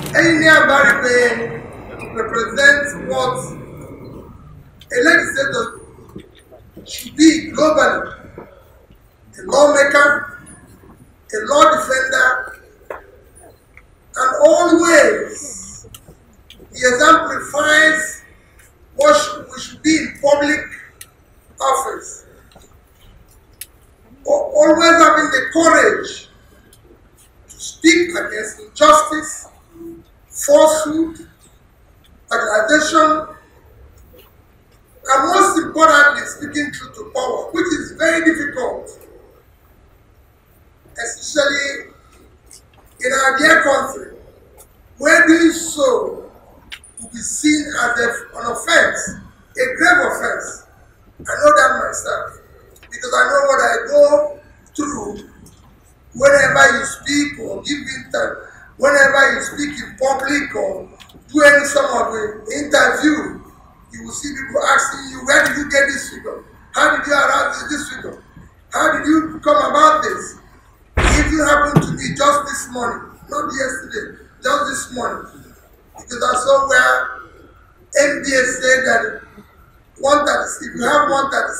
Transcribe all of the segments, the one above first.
Engineer Barry represents what a legislator should be globally: a lawmaker, a law defender, and always he exemplifies what we should be in public office. Always having the courage to speak against injustice, falsehood, accusation, and most importantly, speaking truth to power, which is very difficult, especially in our dear country, where doing so will be seen as an offense, a grave offense. I know that myself, because I know what I go through whenever you speak or give interview, whenever you speak in public or do any sort of interview, you will see people asking you, where did you get this figure? How did you arrive this figure? How did you come about this? It even happened to me just this morning, not yesterday, just this morning. Because I saw where NBA said that if you have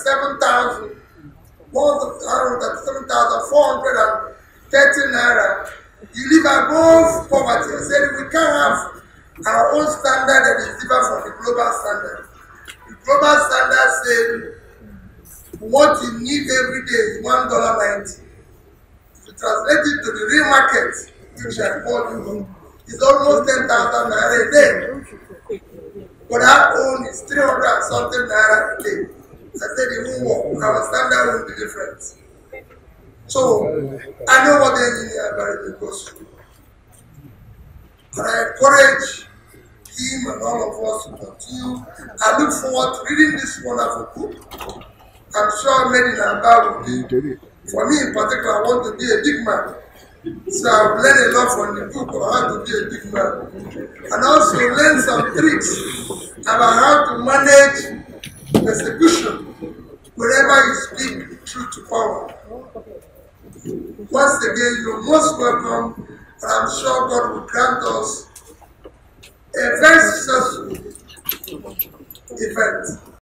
137,430 naira, you live above poverty. I said we can't have our own standard that is different from the global standard. The global standard said what you need every day is $1.90. If you translate it to the real market, which I call you, it's almost 10,000 naira a day. But our own is 300 and something naira a day. I said it won't work. Our standard will be different. So I know what the engineer Barry goes through. And I encourage him and all of us to continue. I look forward to reading this wonderful book. I'm sure Made in Aba will be, for me in particular, I want to be a big man. So I've learned a lot from the book on how to be a big man. And also learn some tricks about how to manage persecution whenever you speak truth to power. Once again, you're most welcome, and I'm sure God will grant us a very successful event.